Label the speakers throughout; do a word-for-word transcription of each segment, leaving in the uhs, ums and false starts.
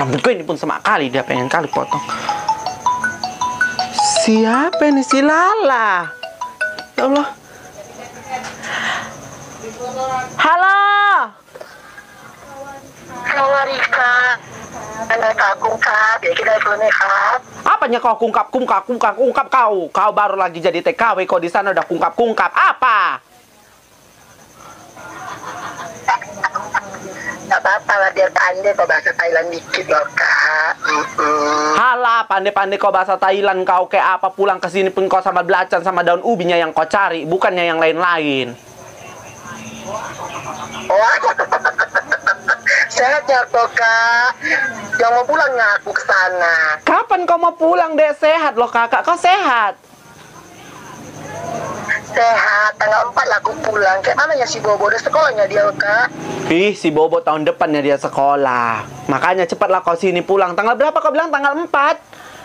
Speaker 1: Rambutku ini pun sama kali, dia pengen kali potong. Siapa ini? Si Lala. Ya Allah. Halo.
Speaker 2: Sawadika. Anak aku kak, ya kita nih kak.
Speaker 1: Apanya kau kungkap kungkap kungkap kungkap kau? Kau baru lagi jadi T K W, kau di sana udah kungkap kungkap apa?
Speaker 2: Gak apa-apa lah, biar pandai kau bahasa Thailand dikit loh kak. Mm-mm.
Speaker 1: Halah, pandai-pandai kau bahasa Thailand, kau kayak apa pulang ke sini pun kau sama belacan sama daun ubinya yang kau cari, bukannya yang lain-lain.
Speaker 2: Wah, sehat ya kok kak. Yang mau pulang nggak aku ke sana?
Speaker 1: Kapan kau mau pulang, Dek? Sehat loh kakak, kau sehat?
Speaker 2: Sehat, tanggal empat lah aku pulang. Kayak mana ya si Bobo, udah sekolahnya dia kak?
Speaker 1: Ih, si Bobo tahun depannya dia sekolah. Makanya cepatlah kau sini pulang. Tanggal berapa kau bilang? Tanggal empat?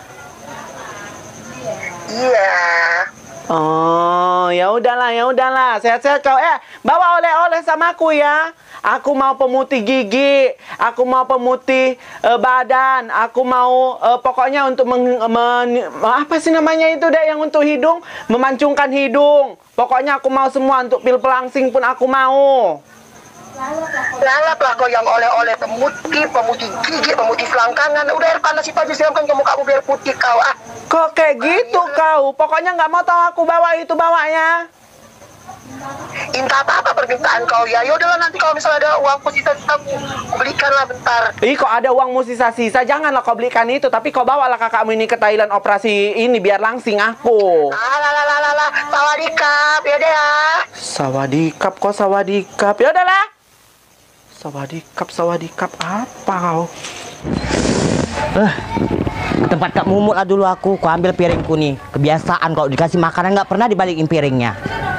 Speaker 2: Iya.
Speaker 1: Oh, ya udahlah, ya udahlah. Sehat-sehat kau. Eh, bawa oleh-oleh sama aku ya. Aku mau pemutih gigi, aku mau pemutih uh, badan, aku mau uh, pokoknya untuk meng, men, apa sih namanya itu deh yang untuk hidung, memancungkan hidung. Pokoknya aku mau semua, untuk pil pelangsing pun aku mau.
Speaker 2: Lalap lah kau yang oleh-oleh pemutih, pemutih gigi, pemutih selangkangan. Udah air panas itu aja siramkan ke muka aku biar putih kau. Ah,
Speaker 1: kok kayak gitu kau? Pokoknya nggak mau tahu aku bawa itu bawanya.
Speaker 2: Minta apa-apa permintaan kau ya? Yaudahlah, nanti kalau misalnya ada uang sisa-sisa aku belikanlah bentar.
Speaker 1: Ih, kok ada uangmu sisa-sisa? Janganlah kau belikan itu, tapi kau bawalah kakakmu ini ke Thailand operasi ini biar langsing aku.
Speaker 2: Alalalalalala, sawadikap, ya deh ya.
Speaker 1: Sawadikap, kok sawadikap? Ya udahlah. Sawadikap, sawadikap apa kau?
Speaker 3: Eh, ke tempat Kak Mumut lah dulu aku. Kau ambil piringku nih. Kebiasaan kau dikasih makanan nggak pernah dibalikin piringnya.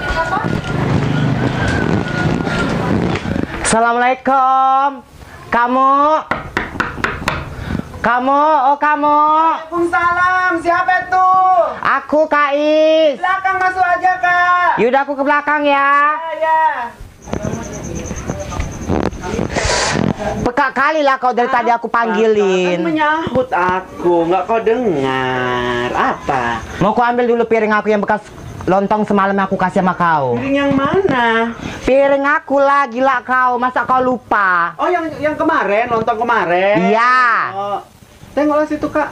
Speaker 3: Assalamualaikum. Kamu? Kamu? Oh kamu?
Speaker 1: Waalaikumsalam. Siapa itu?
Speaker 3: Aku Kak Is.
Speaker 1: Belakang masuk aja kak.
Speaker 3: Yaudah aku ke belakang ya.
Speaker 1: Ya.
Speaker 3: Peka kali lah kau dari tadi aku panggilin.
Speaker 1: Kan menyahut aku, nggak kau dengar. Apa?
Speaker 3: Mau kau ambil dulu piring aku yang bekas lontong semalam aku kasih sama kau.
Speaker 1: Piring yang mana?
Speaker 3: Piring aku lah, gila kau. Masa kau lupa?
Speaker 1: Oh, yang yang kemarin, lontong kemarin.
Speaker 3: Iya.
Speaker 1: Oh. Tengoklah situ kak.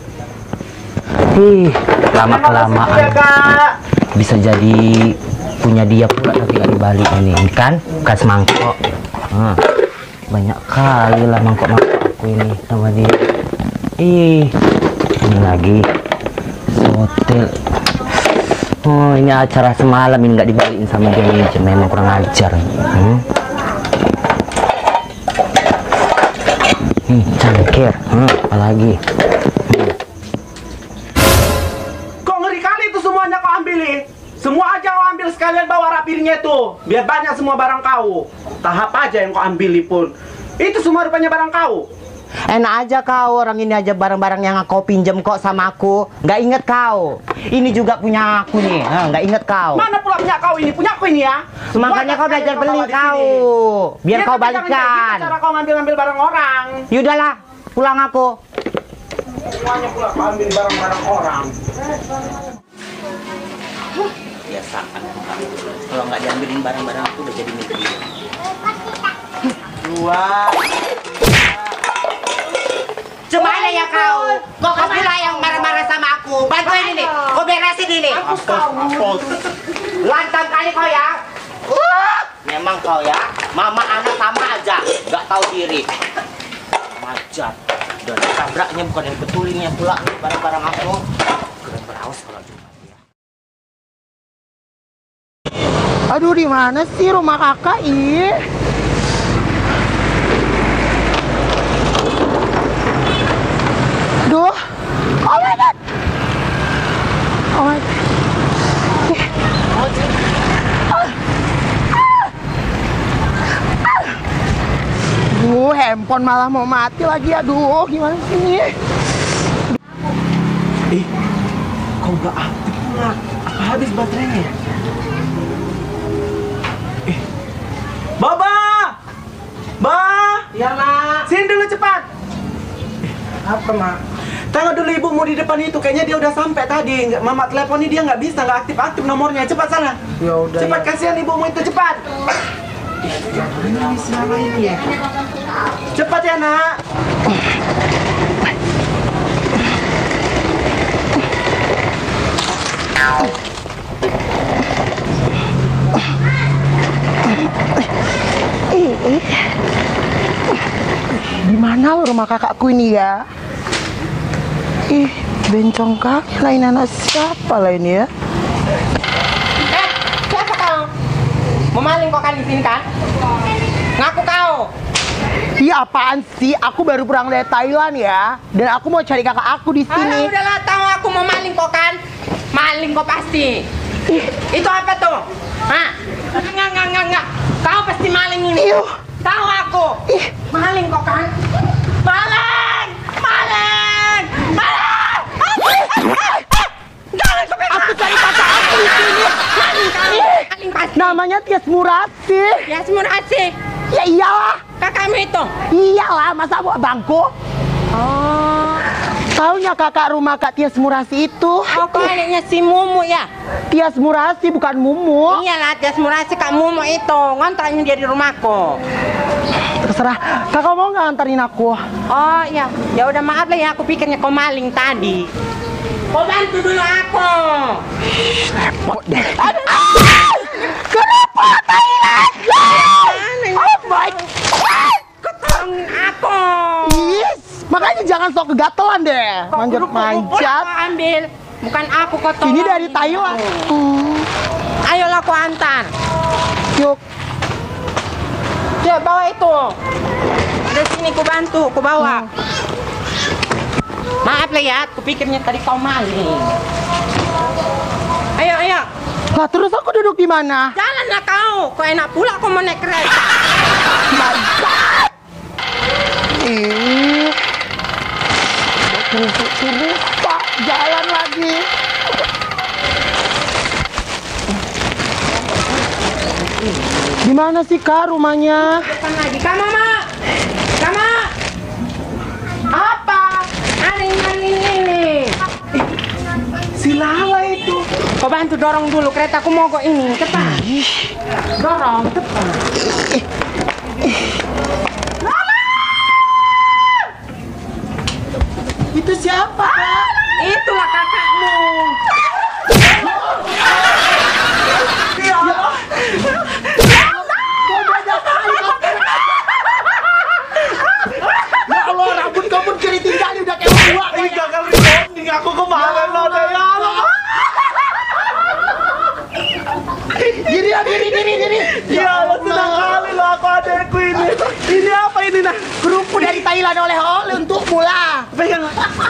Speaker 3: Ih, lama-kelamaan
Speaker 1: ya, Kak.
Speaker 3: bisa jadi punya dia pula tapi nggak dibalik ini. Ini kan bukan semangkok. Nah, banyak kali lah mangkok-mangkok aku ini sama dia. Ih, ini lagi hotel. Oh, ini acara semalam ini nggak dibalikin sama dia ini, memang kurang ajar. Hmm? Nih, cangkir. Hmm, apalagi. Hmm.
Speaker 1: Kok ngeri kali itu semuanya kau ambilin? Semua aja kau ambil sekalian, bawa rapirnya tuh. Biar banyak semua barang kau. Tahap aja yang kau ambil pun. Itu semua rupanya barang kau.
Speaker 3: Enak aja kau, orang ini aja barang-barang yang kau pinjam kok sama aku. Nggak inget kau. Ini juga punya aku nih. Nah, nggak inget kau.
Speaker 1: Mana pula punya kau ini? Punya aku ini ya.
Speaker 3: Makanya kau belajar beli kau. Biar
Speaker 1: Ya,
Speaker 3: kau
Speaker 1: tapi jangan kayak
Speaker 3: balikan.
Speaker 1: gitu cara kau ngambil-ngambil barang orang.
Speaker 3: Yaudahlah, pulang aku.
Speaker 1: Semuanya pula kau ambil barang-barang orang.
Speaker 3: Biasakan. Kalau nggak diambilin barang-barang aku udah jadi milik dia.
Speaker 1: Dua.
Speaker 3: Cemana ya kau? Kok kau bilang yang marah-marah sama aku? Bantuin ini, kau beresin ini. Lantang kali kau ya. Uh, memang kau ya, mama anak sama aja, nggak tahu diri. Majar, dan tabraknya bukan yang betulinnya pula nih barang-barang aku. Keren beraus kalau cuma dia.
Speaker 2: Aduh, di mana sih rumah kakak ih? Duh, oh my god, oh my god. Duh, handphone malah mau mati lagi. Aduh, gimana sih ini?
Speaker 1: Eh, kau nggak aktif pula. Apa habis baterainya? Eh, Baba! Ba!
Speaker 3: Ya nak.
Speaker 1: Sini dulu cepat. Eh, Apa, Mak? Tengok dulu ibumu di depan itu, kayaknya dia udah sampai tadi. Mama telepon dia nggak bisa, nggak aktif-aktif nomornya. Cepat sana.
Speaker 4: Ya udah.
Speaker 1: Cepat,
Speaker 4: Ya.
Speaker 1: kasihan ibumu itu, cepat. Ini siapa ini ya? Cepat ya, Nak.
Speaker 4: Di mana rumah kakakku ini ya? Ih, bencong kaki lain anak siapa lah ini ya?
Speaker 5: Eh, siapa kau? Mau maling kau kan di sini kan? Ngaku kau.
Speaker 4: Iya apaan sih? Aku baru pulang dari Thailand ya, dan aku mau cari kakak aku di
Speaker 5: Alah,
Speaker 4: sini.
Speaker 5: udahlah tahu aku mau maling kau kan? Maling kau pasti. Itu apa tuh? Hah? Enggak, enggak, enggak, enggak. Kau pasti maling ini.
Speaker 4: Iyuh.
Speaker 5: Tahu aku. Maling kau kan? Maling! Maling! Maling! Jangan kau pegang.
Speaker 4: Aku cari kakak aku di sini.
Speaker 5: Maling kau. Maling pasti.
Speaker 4: Namanya Tias Murasi.
Speaker 5: Ya semua asik.
Speaker 4: Ya iyalah,
Speaker 5: Kakakmu itu.
Speaker 4: iyalah masa buat bangku.
Speaker 5: Oh.
Speaker 4: Taunya kakak rumah Kak Tias Murasi itu.
Speaker 5: Oh, kau adiknya si Mumu ya?
Speaker 4: Tias Murasi bukan Mumu.
Speaker 5: Iyalah, Tias Murasi Kak Mumu itu. Ngontraknya dia di rumahku.
Speaker 4: Terserah, kakak mau nggak antarin aku?
Speaker 5: Oh iya, ya udah maaf lah ya, aku pikirnya kau maling tadi. Kau bantu dulu aku.
Speaker 4: Repot deh. Kenapa Thailand? Oh my God.
Speaker 5: Kau tolongin aku.
Speaker 4: Yes, makanya jangan sok kegatelan deh. Manjat-manjat.
Speaker 5: Kau ambil, bukan aku kau tolongin.
Speaker 4: Ini dari Thailand. Hmm.
Speaker 5: Ayolah kau antar.
Speaker 4: Yuk.
Speaker 5: Coba bawa itu. Dari sini ku bantu, ku bawa. Maaf lah ya, aku pikirnya tadi kau maling. Ayo, ayo.
Speaker 4: Lah terus aku duduk di mana?
Speaker 5: Jalanlah kau. Kau enak pula kau mau naik kereta.
Speaker 4: Mantap. Ih. Terus Pak, jalan lagi. Di mana sih Kak rumahnya?
Speaker 5: Depan lagi. Kamu, Mak. Kamu. Apa? Ada yang maling ini.
Speaker 1: Si Lala itu.
Speaker 5: Kau bantu dorong dulu keretaku mogok ini. Cepat. Dorong, cepat.
Speaker 4: Itu siapa Kak?
Speaker 5: Itulah kakakmu.
Speaker 4: Ya Allah, rambut kamu keriting kali udah kayak tua.
Speaker 1: Ini gagal recording aku kemarin loh, ya Allah.
Speaker 4: Gini ya, gini, gini, gini.
Speaker 1: Ya Allah, senang kali loh aku adekku ini. Ini apa ini, nah?
Speaker 4: Kerupuk dari Thailand oleh-oleh untuk mula.
Speaker 1: Pegang.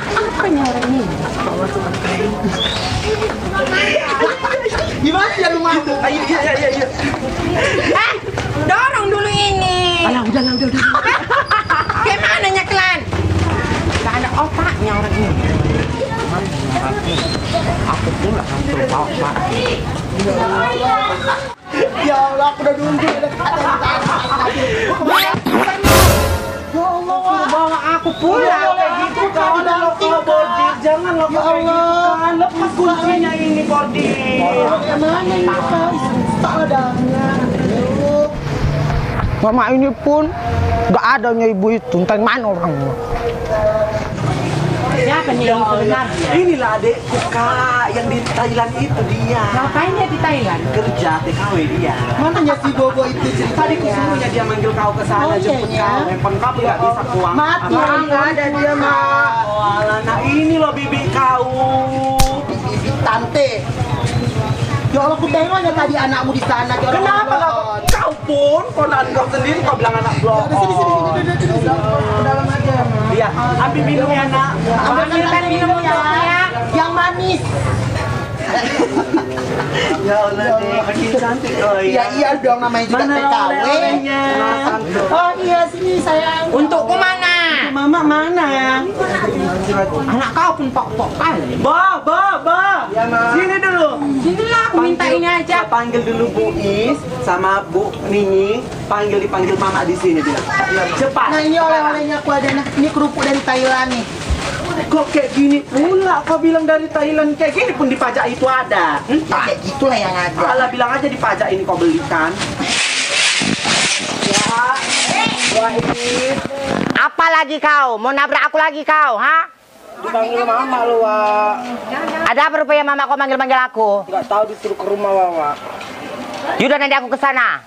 Speaker 4: Gimana ya rumahmu?
Speaker 1: Ayo, iya, iya, iya, iya.
Speaker 5: Eh, dorong dulu ini.
Speaker 4: Alah, udah, udah, udah.
Speaker 5: Gimana nyeklan? Gak ada otaknya orang ini. Aku pula yang suruh bawa Pak.
Speaker 4: Ya Allah, aku udah nunggu udah kata Ya Allah,
Speaker 5: Suruh bawa aku pula.
Speaker 1: Jangan kayak gitu kan, udah lo kalau Bordir, jangan lo
Speaker 4: Ya
Speaker 1: kayak gitu
Speaker 4: Allah.
Speaker 1: kan. Lepas kuncinya ini Bordir.
Speaker 4: mana ini Kak? Tak ada. Mama ini pun gak adanya ibu itu, entah mana orangnya.
Speaker 5: Siapa nih yang sebenarnya?
Speaker 1: Inilah adekku Kak, yang di Thailand itu dia.
Speaker 5: Ngapain dia di Thailand?
Speaker 1: Kerja T K W dia.
Speaker 4: Mananya si Bobo itu cerita?
Speaker 1: Tadi kusuruhnya dia manggil kau ke sana,
Speaker 4: Oh, iya,
Speaker 1: jemput
Speaker 4: iya.
Speaker 1: kau. Handphone kau nggak bisa kuang.
Speaker 4: Mati,
Speaker 1: Apa?
Speaker 4: nggak ada dia, Mak.
Speaker 1: Oh alah, nah ini loh bibi kau.
Speaker 4: Bibi tante. Ya Allah, aku tengoknya tadi anakmu di sana. Ya Allah,
Speaker 1: Kenapa
Speaker 4: Allah.
Speaker 1: kau? Kau pun, ponakan kau sendiri kau bilang anak blok.
Speaker 4: Sini, sini, sini, sini, sini, sini. Ke dalam aja.
Speaker 1: Iya, ambil minum ya nak.
Speaker 5: Ambilkan minum ya.
Speaker 4: Yang manis.
Speaker 1: Ya Allah deh, makin cantik oh
Speaker 4: Ya iya dong, namanya juga
Speaker 1: Mana
Speaker 4: T K W.
Speaker 1: oleh-olehnya?
Speaker 4: Oh iya, sini sayang.
Speaker 5: Untukku mana?
Speaker 1: Mama mana ya?
Speaker 5: Anak kau pun pok-pok kali.
Speaker 1: Ba, ba, ba. Sini dulu.
Speaker 5: Sinilah aku minta ini aja.
Speaker 1: Panggil dulu Bu Is sama Bu Nini. Panggil dipanggil Mama di sini bilang. Cepat.
Speaker 4: Nah ini oleh-olehnya aku ada. Nah, ini kerupuk dari Thailand nih.
Speaker 1: Kok kayak gini pula? Kau bilang dari Thailand kayak gini pun dipajak itu ada. Hmm?
Speaker 4: Ya, kayak gitulah yang ada.
Speaker 1: Alah bilang aja dipajak ini kau belikan. Ya, wah ini.
Speaker 5: Apa lagi kau? Mau nabrak aku lagi kau, ha?
Speaker 1: Dipanggil mama lu, Wak.
Speaker 5: Ada apa rupanya mama kau manggil-manggil aku?
Speaker 1: Nggak tahu disuruh ke rumah, Wak.
Speaker 5: Yaudah nanti aku ke sana.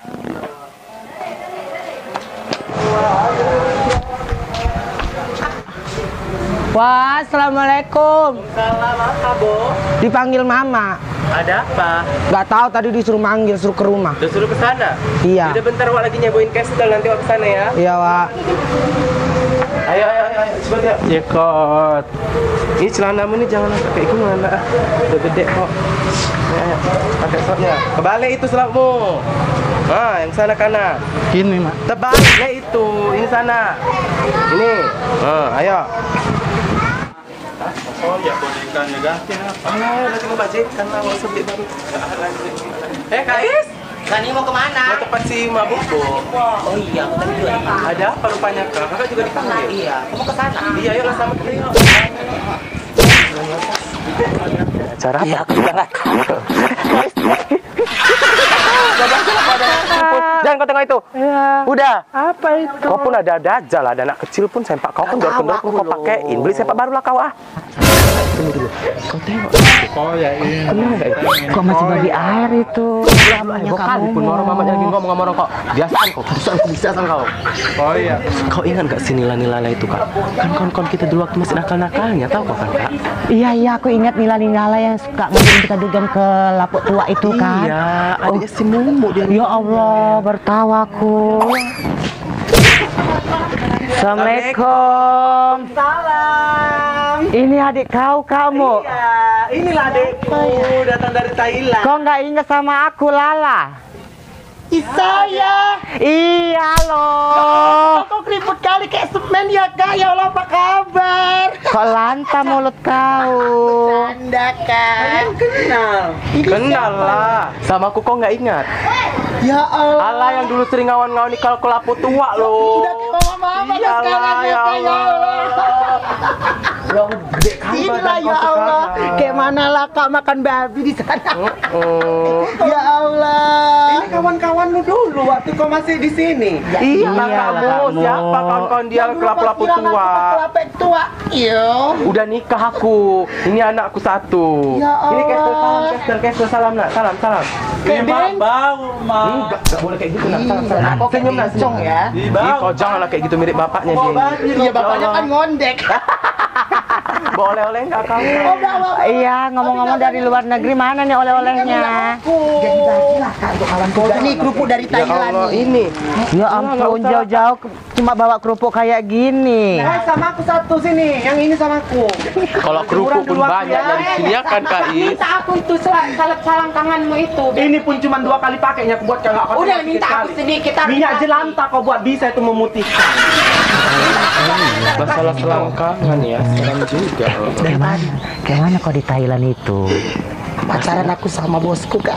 Speaker 4: Wah, assalamualaikum.
Speaker 1: Salam apa, Bo?
Speaker 4: Dipanggil mama.
Speaker 1: Ada apa?
Speaker 4: Gak tahu tadi disuruh manggil, suruh ke rumah.
Speaker 1: Udah suruh ke sana?
Speaker 4: Iya.
Speaker 1: Udah bentar Wak lagi nyabuin kastel, nanti Wak ke sana ya.
Speaker 4: Iya, Wak.
Speaker 1: Ayo, ayo, ayo, ayo, cepat ya. Ya, kot. Ini celanamu nih jangan pakai itu mana. Udah gede kok. Ayo, ayo, pakai shortnya. Kebalik itu selapmu. Nah, yang sana kanan.
Speaker 4: Gini, Mak.
Speaker 1: Terbalik itu, ini sana. Ini. Nah, ayo.
Speaker 6: Oh ya bonekanya ganti apa?
Speaker 1: Ah, nanti mau bajekan lah, mau beli baru. Eh, Kak Is.
Speaker 5: Kani mau kemana?
Speaker 1: Mau tempat si mabuk, Bu.
Speaker 5: Oh iya, aku tadi juga.
Speaker 1: Ada apa rupanya, Kak? Kakak juga dipanggil.
Speaker 5: Iya, aku mau ke sana.
Speaker 1: Iya, yuk lah sama kita yuk. Cara apa?
Speaker 5: Iya, aku juga nggak tahu.
Speaker 1: Jangan kau tengok itu.
Speaker 4: Iya.
Speaker 1: Udah.
Speaker 4: Apa itu?
Speaker 1: Kau pun ada ada aja lah, ada anak kecil pun sempak kau kan dorong-dorong pun kau pakein. Beli sempak baru lah kau ah. Tunggu dulu. Kau tengok.
Speaker 6: Oh ya ini.
Speaker 4: Kok masih bagi air itu? Lamanya
Speaker 1: Kau kan
Speaker 4: kamu.
Speaker 1: pun orang mamanya lagi ngomong-ngomong kok. Biasaan kau, biasaan kau, biasaan kau.
Speaker 6: Oh iya.
Speaker 1: Kau ingat gak sih nila-nila itu kak? Kan kawan-kawan kita dulu waktu masih nakal-nakalnya, tahu kau kan kak?
Speaker 4: Iya, iya, aku ingat Nila-Nila yang suka ngirim kita dugem ke lapuk tua itu kan.
Speaker 1: Iya, adiknya si Mumu dia.
Speaker 4: Ya Allah, bertawa aku. Assalamualaikum.
Speaker 1: Salam.
Speaker 4: Ini adik kau, kamu.
Speaker 1: Iya, inilah adekku datang dari Thailand.
Speaker 4: Kau nggak ingat sama aku, Lala?
Speaker 1: Saya.
Speaker 4: Iya loh.
Speaker 1: Kau keriput kali kayak semen ya kak. Ya Allah apa kabar?
Speaker 4: Kok lanta mulut kau?
Speaker 1: Anda kan. Kenal. Kenal lah. Sama aku kok nggak ingat.
Speaker 4: Ya Allah.
Speaker 1: Allah yang dulu sering ngawan-ngawan kalau kelapu tua loh.
Speaker 4: Udah kayak mama-mama
Speaker 1: Iyalah,
Speaker 4: sekarang
Speaker 1: ya
Speaker 4: ya, Kak, ya Allah.
Speaker 1: Ya gede kan
Speaker 4: Inilah
Speaker 1: badan
Speaker 4: ya
Speaker 1: kau
Speaker 4: Allah.
Speaker 1: sekarang.
Speaker 4: Kayak mana lah kak makan babi di sana.
Speaker 1: Oh.
Speaker 4: Ya Allah.
Speaker 1: Ini kawan-kawan lu dulu waktu kau masih di sini.
Speaker 4: Iya
Speaker 1: lah kamu. Siapa kawan-kawan dia kelapu-lapu tua?
Speaker 4: Kelapa tua. Iya.
Speaker 1: Udah nikah aku. Ini anakku satu.
Speaker 4: Ya
Speaker 1: Ini Kesel
Speaker 4: Allah.
Speaker 1: salam, Kesel, Kesel salam nak, salam, salam.
Speaker 6: Ini mak bau mak.
Speaker 1: Enggak, enggak boleh kayak gitu nak, salam, salam.
Speaker 4: Kok
Speaker 1: Senyum nak, senyum
Speaker 4: ya.
Speaker 6: Di
Speaker 1: Ih,
Speaker 6: bau.
Speaker 1: kau janganlah kayak gitu mirip bapaknya dia ini.
Speaker 4: Iya bapaknya kan ngondek.
Speaker 1: Boleh oleh enggak kamu?
Speaker 4: Iya ngomong-ngomong dari luar negeri mana nih oleh-olehnya? Jadi bagilah kak untuk kawan juga. Ini kerupuk dari
Speaker 1: Ya Allah, ini.
Speaker 4: Ya
Speaker 1: nggak
Speaker 4: ampun
Speaker 1: usah.
Speaker 4: jauh-jauh ke- cuma bawa kerupuk kayak gini.
Speaker 1: Eh, sama aku satu sini. Yang ini sama aku.
Speaker 6: Kalau kerupuk pun banyak yang disediakan Kak Is.
Speaker 5: Minta aku itu sel- salep salang tanganmu itu.
Speaker 1: Ini pun cuma dua kali pakainya aku buat kagak pakai.
Speaker 5: Udah
Speaker 1: sedikit
Speaker 5: minta aku
Speaker 1: kali.
Speaker 5: sedikit. aku
Speaker 1: Minyak
Speaker 5: kasih.
Speaker 1: jelantah kau buat bisa itu memutihkan. Masalah selangkangan ya, sekarang juga.
Speaker 4: Dari mana? Kayak mana kau di Thailand itu? Pacaran aku sama bosku kak.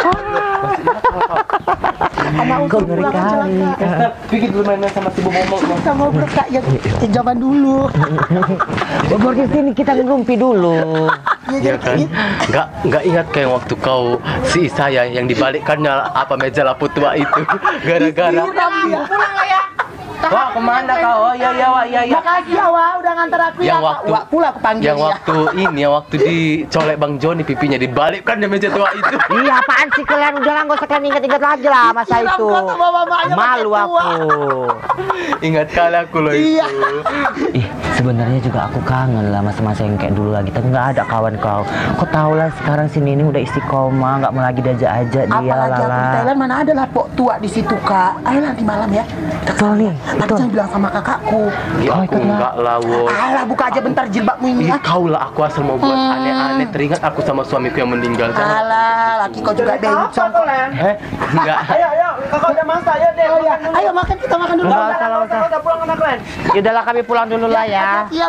Speaker 4: Kau ngeri kali.
Speaker 1: Bikin dulu main sama si Bobo.
Speaker 4: Sama bro kak yang zaman dulu. Bobor di sini kita ngerumpi dulu.
Speaker 6: Iya kan? Enggak enggak ingat kayak waktu kau si saya yang dibalikkannya apa meja lapu tua itu gara-gara.
Speaker 5: Pulang lah ya.
Speaker 1: Wah, kemana kau? Oh iya iya wah iya iya.
Speaker 4: Makasih ya Wak, udah ngantar aku ya
Speaker 6: Yang
Speaker 4: Kak.
Speaker 6: waktu
Speaker 4: Wak pula aku panggil
Speaker 6: yang
Speaker 4: ya.
Speaker 6: waktu ini yang waktu dicolek Bang Joni pipinya dibalikkan di meja tua itu.
Speaker 4: Iya apaan sih kalian? Udah lah nggak usah kalian inget-inget lagi lah masa itu. Malu aku.
Speaker 6: Ingat kali aku loh itu.
Speaker 4: Iya.
Speaker 3: Ih, sebenarnya juga aku kangen lah masa-masa yang kayak dulu lagi. Tapi nggak ada kawan kau. Kau tahu lah sekarang si Nini udah istiqomah, nggak mau lagi diajak-ajak dia
Speaker 4: Apalagi aku di
Speaker 3: lala.
Speaker 4: Thailand mana ada lah pok tua di situ kak. Ayo nanti malam ya.
Speaker 3: Betul nih,
Speaker 4: Nanti
Speaker 3: betul.
Speaker 4: jangan bilang sama kakakku.
Speaker 6: Ya aku enggak lah wo.
Speaker 4: Alah buka aja bentar jilbabmu ini
Speaker 6: Ih,
Speaker 4: ya.
Speaker 6: kau lah aku asal mau buat aneh-aneh teringat aku sama suamiku yang meninggal. Jangan.
Speaker 4: Alah laki kau juga bencong.
Speaker 6: Eh, enggak.
Speaker 1: Ayo ayo, kakak udah masak ya deh.
Speaker 4: Oh ya, ayo makan kita makan dulu.
Speaker 3: Nggak usah, nggak usah.
Speaker 1: Udah pulang ke kalian.
Speaker 3: Yaudahlah kami pulang dulu lah ya.
Speaker 4: Iya.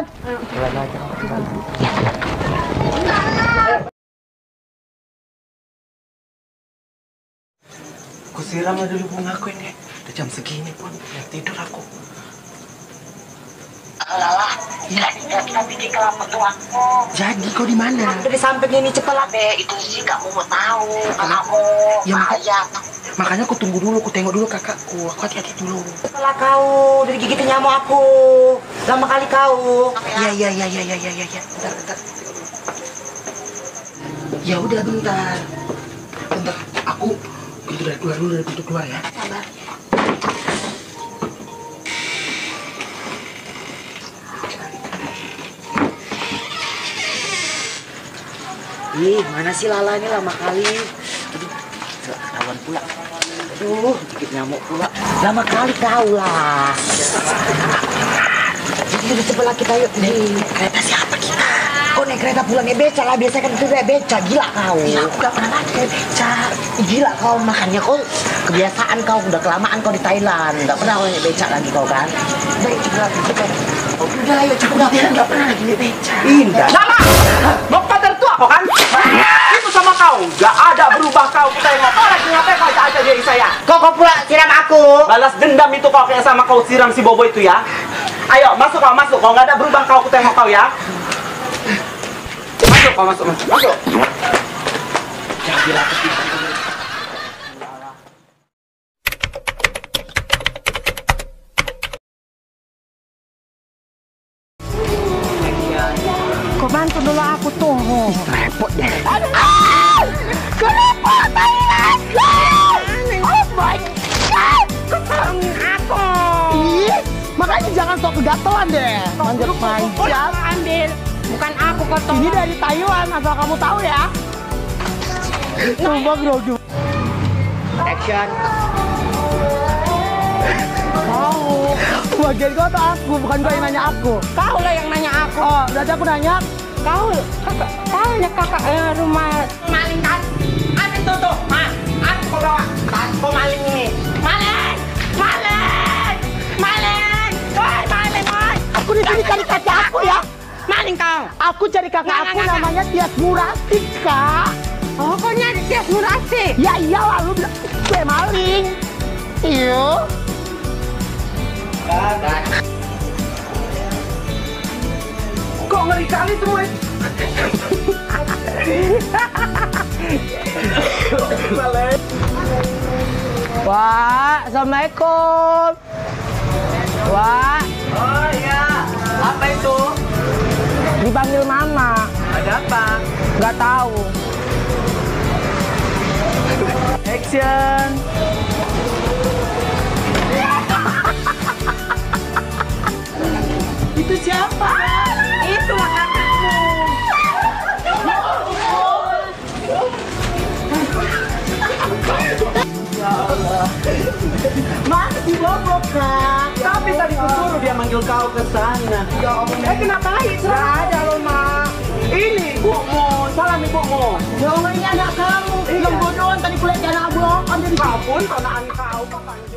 Speaker 1: Aku siram dulu bunga aku ini. Udah jam segini pun belum tidur aku.
Speaker 2: Alah, jadi kita bikin kelapa tuanku.
Speaker 4: Jadi kau di mana?
Speaker 2: Dari samping ini cepat be, itu sih kamu mau tahu, kakakmu.
Speaker 4: Ya, maka-
Speaker 2: Bahaya.
Speaker 4: Makanya aku tunggu dulu, aku tengok dulu kakakku. Aku hati-hati dulu.
Speaker 2: Setelah kau dari gigit nyamuk aku, lama kali kau.
Speaker 4: Ya ya ya ya ya ya ya ya. Bentar bentar. Ya udah bentar. Bentar. Aku pintu dari keluar dulu dari pintu keluar ya.
Speaker 2: Sabar.
Speaker 3: Ih, mana sih Lala ini lama kali. Aduh, ketahuan pula. Aduh, dikit nyamuk pula. Lama kali kau lah.
Speaker 2: Jadi sebelah kita yuk. Nih, kereta siapa kita? Kau naik kereta pulang naik beca lah. Biasa kan itu naik beca. Gila kau. Ya, aku gak pernah lagi naik beca. Gila kau. Makanya kau kebiasaan kau. Udah kelamaan kau di Thailand. Gak pernah kau naik beca lagi kau kan. Baik, cepat. Cepat. Oh, udah ayo cepat. Gak pernah lagi naik beca.
Speaker 1: Indah. Lala! Mau pacar tua kau kan? Itu sama kau. Gak ada berubah kau. Tengok kau lagi ngapain kau aja diri saya.
Speaker 2: Kau kau pula siram aku.
Speaker 1: Balas dendam itu kau kayak sama kau siram si Bobo itu ya. Ayo masuk kau masuk. Kau nggak ada berubah kau. Aku tengok kau ya. Masuk kau masuk masuk masuk. Jadilah ketiga.
Speaker 4: Kau bantu dulu aku tuh. Repot deh.
Speaker 5: Kenapa Thailand? Oh my God! Ketangin aku.
Speaker 4: Ih, makanya jangan sok kegatelan deh. Manjat-manjat.
Speaker 5: Ambil. Bukan aku kotor.
Speaker 4: Ini dari Taiwan, asal kamu tahu ya. Coba grogi.
Speaker 3: Action.
Speaker 4: Mau. Bagian kau atau aku, bukan kau yang nanya aku.
Speaker 5: Kau lah yang nanya aku.
Speaker 4: Oh, berarti aku nanya.
Speaker 5: Kau, kakak, kau ya kakak eh, rumah maling kan? Ambil tuh tuh, ma, aku kau bawa. Kan, kau maling ini. Maling, maling, maling, woi maling, woi.
Speaker 4: Aku di sini cari kakak aku ya.
Speaker 5: Maling kau.
Speaker 4: Aku cari kakak
Speaker 5: Nggak,
Speaker 4: aku
Speaker 5: nggak, nggak.
Speaker 4: namanya Tias Murati, Kak.
Speaker 5: Oh, kau nyari Tias Murasi.
Speaker 4: Ya iyalah, lu bilang gue maling. Iyo.
Speaker 1: Kok ngeri kali semua ini?
Speaker 4: Wah, assalamualaikum. Wah,
Speaker 1: Oh iya. Apa itu?
Speaker 4: dipanggil mama.
Speaker 1: Ada apa?
Speaker 4: Nggak tahu.
Speaker 1: Action.
Speaker 4: Itu siapa?
Speaker 5: Itulah kakakmu.
Speaker 4: Mas di Bobo, Kak.
Speaker 1: Tapi tadi kusuruh dia manggil kau ke sana.
Speaker 4: Eh, kenapa lagi?
Speaker 1: Gak ada loh, Mak. Ini ibumu, salam ibumu.
Speaker 4: Ya Allah, ini anak kamu. Yang bodohan tadi kulihat anak abu. Kan jadi
Speaker 1: Kau pun anak kau, kapan